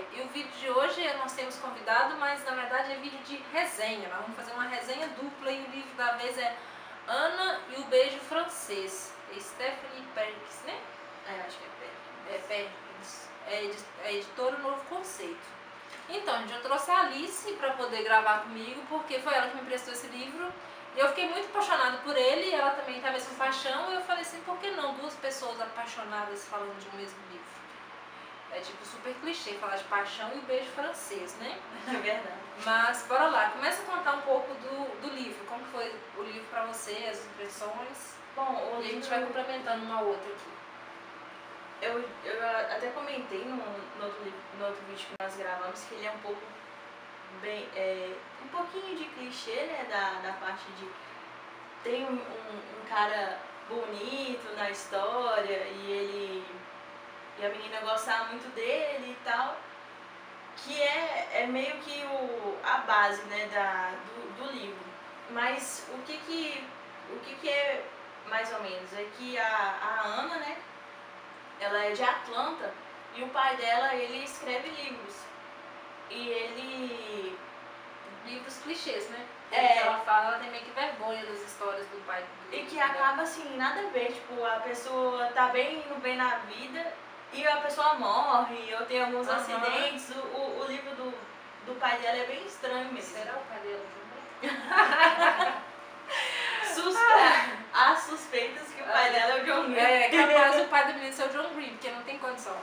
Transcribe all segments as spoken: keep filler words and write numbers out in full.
e o vídeo de hoje nós temos convidado, mas na verdade é vídeo de resenha. Nós vamos fazer uma resenha dupla e o livro da vez é Ana e o Beijo Francês. É Stephanie Perkins, né? É, acho que é Perkins. É Perkins. É, edi é editora Novo Conceito. Então, gente, eu trouxe a Alice para poder gravar comigo, porque foi ela que me emprestou esse livro. E eu fiquei muito apaixonada por ele, e ela também estava com paixão, e eu falei assim, por que não duas pessoas apaixonadas falando de um mesmo livro? É tipo super clichê falar de paixão e o beijo francês, né? É verdade. Mas bora lá, começa a contar um pouco do, do livro, como foi o livro para você, as impressões. Bom, o e livro... a gente vai complementando uma outra aqui. Eu, eu até comentei no, no, outro, no outro vídeo que nós gravamos que ele é um pouco bem, é, um pouquinho de clichê, né, da, da parte de tem um, um, um cara bonito na história e ele e a menina gostar muito dele e tal, que é, é meio que o, a base, né, da, do, do livro. Mas o que que, o que que é mais ou menos é que a, a Ana, né, ela é de Atlanta e o pai dela, ele escreve livros. E ele... Livros clichês, né? É. Ela fala, ela tem meio que vergonha das histórias do pai. Do e que dela. acaba assim, nada a ver, tipo, a pessoa tá bem indo bem na vida e a pessoa morre ou tem alguns Uhum. acidentes. O, o, o livro do, do pai dela é bem estranho mesmo. Será o pai dela também? Suspe... Há suspeitas que o pai dela é o John Green. É, capaz o pai do menino ser o John Green, porque não tem condição.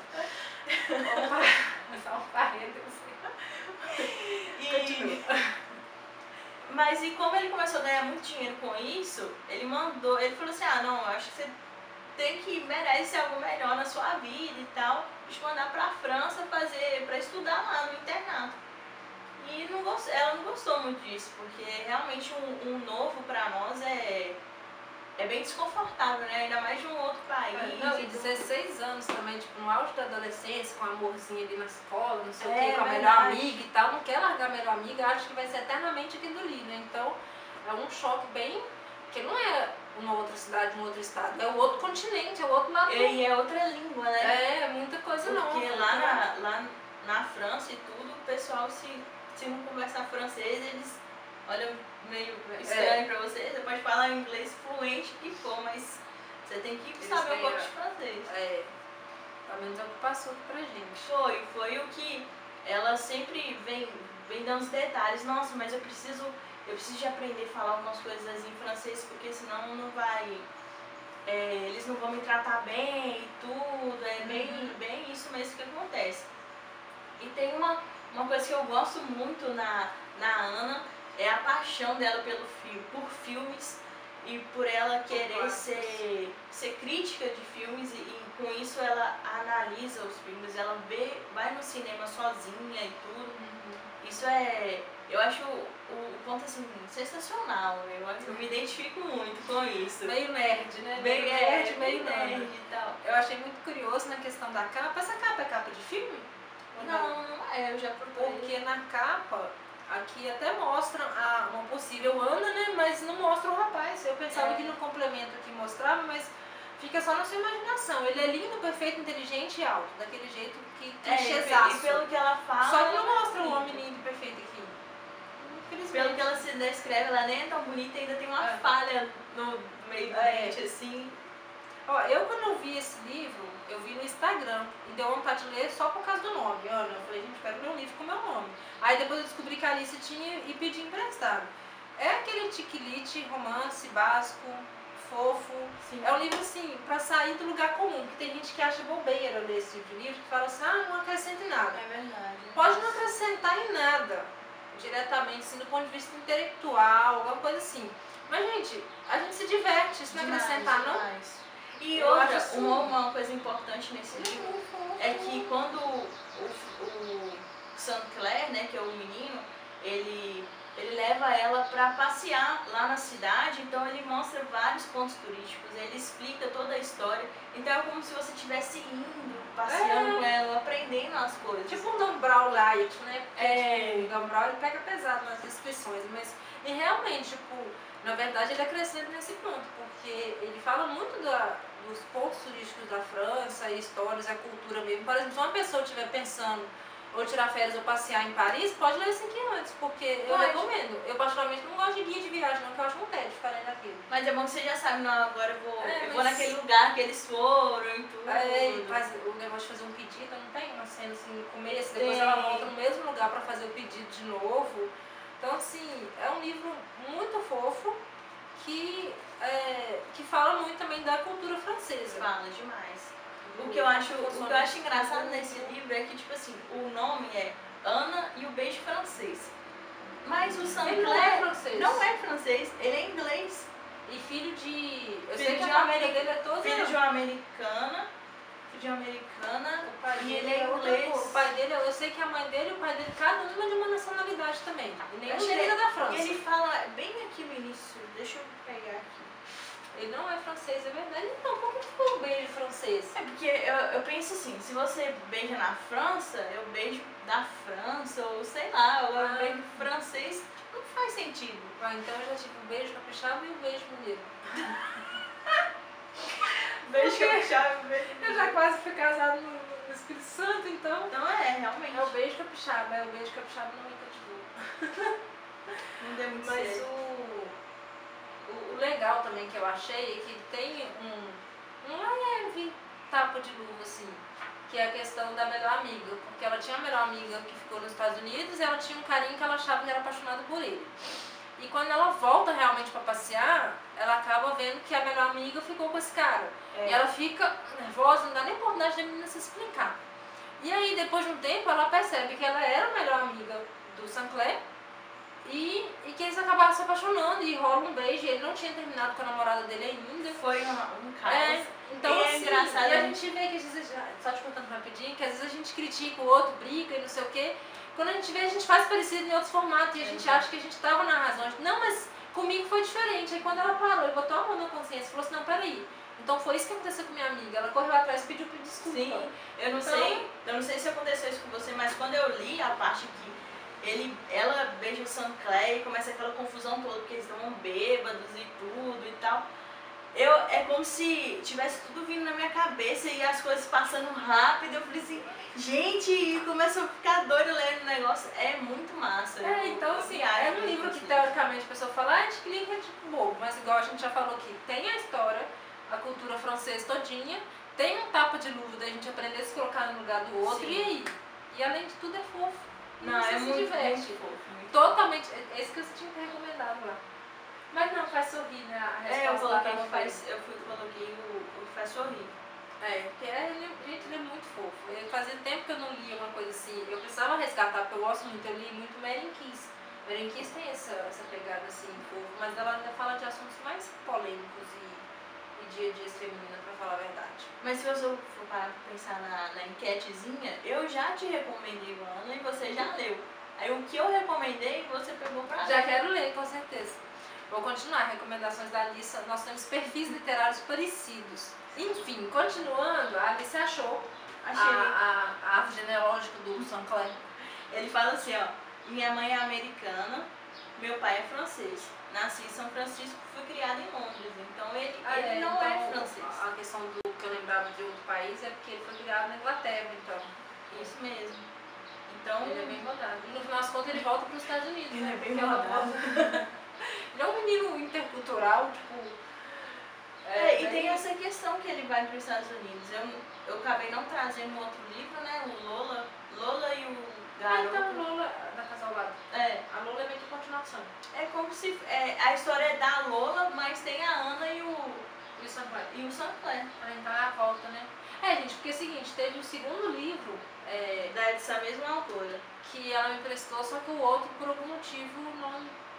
Só um parênteses. E... Mas e como ele começou a ganhar muito dinheiro com isso, ele mandou, ele falou assim, ah não, eu acho que você tem que, merece algo melhor na sua vida e tal, te mandar pra França fazer, pra estudar lá no internato. E não gost, ela não gostou muito disso, porque realmente um, um novo pra nós é, é bem desconfortável, né? Ainda mais de um outro país. É, não, e dezesseis anos também, tipo, no auge da adolescência, com um amorzinho ali na escola, não sei o É, que, com a verdade. melhor amiga e tal, não quer largar a melhor amiga, acha que vai ser eternamente aqui do livro, né? Então, é um choque bem, porque não é uma outra cidade, um outro estado, é o outro continente, é o outro lado. E é outra língua, né? É, muita coisa porque não. Porque lá na, lá na França e tudo, o pessoal, se, se não conversar francês, eles olham meio estranho é. pra você. Você pode falar inglês fluente que for, mas você tem que eles saber um pouco de francês. É, pelo menos é o que passou aqui pra gente. Foi, foi o que ela sempre vem, vem dando os detalhes. Nossa, mas eu preciso, eu preciso de aprender a falar algumas coisas em francês, porque senão não vai... É, eles não vão me tratar bem e tudo, é bem, uhum. bem isso mesmo que acontece. E tem uma, uma coisa que eu gosto muito na, na Ana, é a paixão dela pelo filme, por filmes e por ela querer ser, ser crítica de filmes e, e com isso ela analisa os filmes, ela vê, vai no cinema sozinha e tudo. Uhum. Isso é, eu acho o, o ponto assim, sensacional, eu, eu me identifico muito com isso. Meio nerd, né? Meio meio nerd, nerd, meio nerd nerd e tal. Eu achei muito curioso na questão da capa. Essa capa é capa de filme? Não, não é, eu já procurei. Porque na capa, aqui até mostra a, uma possível Ana, né? Mas não mostra o rapaz. Eu pensava é. que no complemento aqui mostrava, mas fica só na sua imaginação. Ele é lindo, perfeito, inteligente e alto. Daquele jeito que clichêzaço. É, e pelo que ela fala... Só que não mostra o homem lindo e perfeito aqui. Pelo que ela se descreve, ela nem é tão bonita, ainda tem uma é. falha no meio da é. dente, assim. Ó, eu quando eu vi esse livro, eu vi no Instagram. E deu vontade de ler só por causa do nome, Ana. Eu falei, gente, quero ler um livro com o meu nome. Aí depois eu descobri que a Alice tinha e pedi emprestado. É aquele tiquilite, romance, básico, fofo. Sim. É um livro assim, pra sair do lugar comum. Porque tem gente que acha bobeira ler esse tipo de livro, que fala assim, ah, não acrescenta em nada. É verdade. Pode não acrescentar em nada, diretamente, assim, do ponto de vista intelectual, alguma coisa assim. Mas, gente, a gente se diverte, isso não demais, acrescentar, demais. não. E eu outra, assim, uma, uma coisa importante nesse livro é que quando o, o, o Saint-Clair, né, que é o menino, ele, ele leva ela para passear lá na cidade, então ele mostra vários pontos turísticos, ele explica toda a história, então é como se você estivesse indo, passeando é. com ela, aprendendo as coisas. Tipo um Dan Brown light, né? Porque, é. tipo, o Dan Brown ele pega pesado nas descrições, mas e realmente, tipo, na verdade ele acrescenta nesse ponto, porque ele fala muito da, dos pontos turísticos da França, e histórias, a cultura mesmo. Por exemplo, se uma pessoa estiver pensando ou tirar férias ou passear em Paris, pode ler esse aqui antes, porque eu Pode. recomendo. Eu particularmente não gosto de guia de viagem, não, porque eu acho um tédio ficar lendo aquilo. Mas é bom que você já sabe, não, agora eu vou, É, eu vou mas- naquele lugar que eles foram e tudo. Aí faz o negócio de fazer um pedido, não tem uma cena assim no começo, depois Tem. ela volta no mesmo lugar pra fazer o pedido de novo. Então, assim, é um livro muito fofo que, é, que fala muito também da cultura francesa. Fala demais. O que eu acho, o que eu acho engraçado nesse livro é que, tipo assim, o nome é Ana e o Beijo Francês. Mas o Saint Ele não é Clair francês. não é francês, ele é inglês. E filho de... Eu Filho sei que de a uma família ameri- dele é toda... Filho de uma americana, filho de uma americana, O pai e dele ele é outra inglês. cor. O pai dele, eu sei que a mãe dele e o pai dele, cada um é de uma nacionalidade também. E nenhum Acho deles que é da E França. ele fala bem aqui no início, deixa eu pegar aqui. Ele não é francês, é verdade. Então, como que ficou o beijo francês? É porque eu, eu penso assim, se você beija na França, eu beijo da França, ou sei lá, agora Ah. eu beijo francês, não faz sentido. Ah, então eu já tive o beijo capixaba e o beijo mineiro. Beijo Por quê? capixaba, beijo. Eu já quase fui casada no, no Espírito Santo, então... Então é, realmente. É o beijo capixaba, é o beijo capixaba não me cativou. Não deu muito Mas certo. o, o, o legal também que eu achei é que tem um, um leve tapa de luva, assim, que é a questão da melhor amiga. Porque ela tinha uma melhor amiga que ficou nos Estados Unidos e ela tinha um carinho que ela achava que era apaixonada por ele. E quando ela volta realmente pra passear, ela acaba vendo que a melhor amiga ficou com esse cara. É. E ela fica nervosa, não dá nem oportunidade da menina se explicar. E aí, depois de um tempo, ela percebe que ela era a melhor amiga do Saint Clair e, e que eles acabaram se apaixonando e rola um beijo. E ele não tinha terminado com a namorada dele ainda. Foi um, um caos. É, então, E é assim, engraçado, e a né? gente vê que às vezes, só te contando rapidinho, que às vezes a gente critica o outro, briga e não sei o quê. Quando a gente vê, a gente faz parecido em outros formatos e a gente acha que a gente estava na razão. A gente, não, mas comigo foi diferente. Aí quando ela parou e botou a mão na consciência, falou assim, não, peraí. Então foi isso que aconteceu com minha amiga. Ela correu atrás e pediu desculpa. Sim, eu não Então- sei, eu não sei se aconteceu isso com você, mas quando eu li a parte que ele, ela beija o Saint Clair e começa aquela confusão toda, porque eles estavam bêbados e tudo e tal. Eu, é como se tivesse tudo vindo na minha cabeça e as coisas passando rápido. Eu falei assim, gente, e começou a ficar doido lendo o negócio. É muito massa. É, eu- então eu assim, viajo é um muito livro que nesse teoricamente a pessoa fala, ah, a gente clica, é tipo bobo, mas igual a gente já falou aqui, tem a história, a cultura francesa todinha, tem um tapa de luva da gente aprender a se colocar no lugar do outro, Sim. e aí? E além de tudo é fofo. E Não, você é se muito, diverte. muito fofo. muito Totalmente, é esse que você tinha que ter recomendado lá. Mas não, faz sorrir, né? A É, eu resposta lá coloquei, tava que faz, eu fui, coloquei o, o que faz sorrir. É, porque é, ele, gente, ele é muito fofo. Eu, fazia tempo que eu não lia uma coisa assim. Eu precisava resgatar, porque eu gosto muito. Eu li muito Mary Kiss. Mary Kiss tem essa, essa pegada assim, fofo, mas ela ainda fala de assuntos mais polêmicos e, e dia a dias feminina, pra falar a verdade. Mas se você for parar pra pensar na, na enquetezinha, eu já te recomendei o Ana e você já leu. Aí o que eu recomendei, você pegou pra Já ler. quero ler, com certeza. Vou continuar. Recomendações da Alice. Nós temos perfis literários parecidos. Enfim, continuando, a Alice achou a, Achei. a, a árvore genealógica do Saint Clair. Ele fala assim, ó, minha mãe é americana, meu pai é francês. Nasci em São Francisco, fui criada em Londres. Então ele, Ah, ele é, não então, é francês. A questão do que eu lembrava de outro país é porque ele foi criado na Inglaterra, então. Isso mesmo. Então, Ele é bem rodado. E no final das contas ele volta para os Estados Unidos, Ele né? é bem Porque ela rodado. volta- Ele é um menino intercultural, tipo. É, e bem- tem essa questão que ele vai para os Estados Unidos. Eu, eu acabei não trazendo outro livro, né? O Lola, Lola e o Ah, Garoto. então Lola, da Casal Lado. É, A Lola é meio que continuação. é como se é, a história é da Lola, mas tem a Ana e o, E o Saint Clair. e o Saint Clair. Ah, então é a volta, né? É, gente, porque é o seguinte, teve o segundo livro é, Da dessa mesma autora. que ela me emprestou, só que o outro, por algum motivo, não,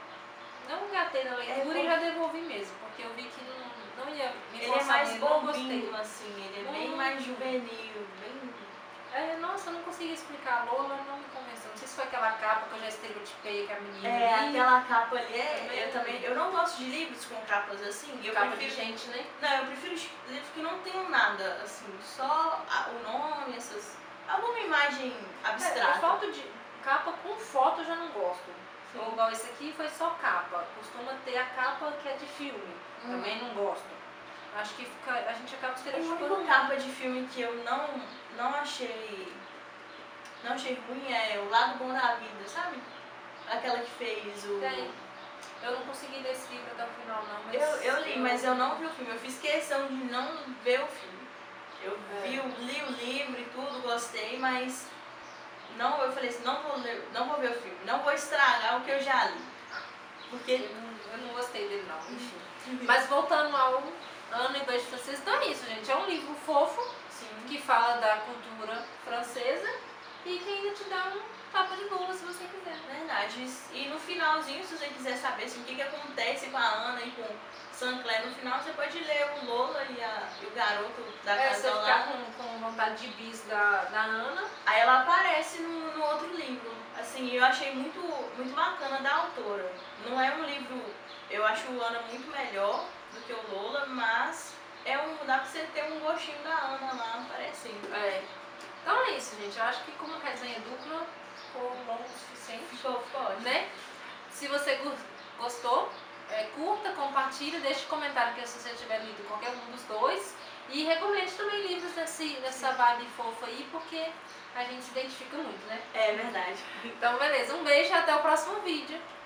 não engatei na leitura É, e já devolvi mesmo, porque eu vi que não, não ia me Ele é forçar mais nele, não bobinho, gostei. assim, ele é bem Muito. mais juvenil, bem... É, nossa, eu não consegui explicar. A Lola não me convenceu. Não sei se foi aquela capa que eu já estereotipei que a menina É, ali. aquela capa ali, é, Também. eu também, eu não gosto de livros com capas assim, eu capa prefiro... de gente, né? Não, eu prefiro livros que não tenham nada, assim, só a- o nome, essas... alguma imagem É, abstrata. a foto de capa com foto eu já não gosto. Sim. Ou igual esse aqui foi só capa. Costuma ter a capa que é de filme. Hum. Também não gosto. Acho que fica, a gente acaba A estereotipando. única capa de filme que eu não, não achei não achei ruim, é O Lado Bom da Vida, sabe? Aquela que fez o... Tem. Eu não consegui ler esse livro até o final, não. Mas Eu, eu li, mas eu não vi o filme. Eu fiz questão de não ver o filme. Eu É. vi, o- li o livro e tudo, gostei, mas não, eu falei assim, não vou, ler, não vou ver o filme, não vou estragar o que eu já li. Porque... Eu não, eu não gostei dele, não. Enfim. Mas voltando ao Ana e Beijo Francês, então é isso, gente. É um livro fofo, Sim. que fala da cultura francesa e que ainda te dá um tapa de lua se você quiser. Verdade. E no finalzinho, se você quiser saber assim, o que, que acontece com a Ana e com o Saint-Clair, no final você pode ler o Lola e, a, e o garoto da É, casa você ao ficar lado. com, com vontade de bis da, da Ana. Aí ela aparece no, no outro livro. Assim, eu achei muito, muito bacana da autora. Não é um livro, eu acho o Ana muito melhor do que o Lola, mas é um, dá pra você ter um gostinho da Ana lá aparecendo. É. Então é isso, gente. Eu acho que como resenha dupla ficou longo o suficiente, Ficou, ficou ótimo. né? Se você gu- gostou, é, curta, compartilha, deixe comentário que se você tiver lido qualquer um dos dois. E recomende também livros desse, dessa vibe fofa aí, porque a gente se identifica muito, né? É verdade. Então, beleza. Um beijo e até o próximo vídeo.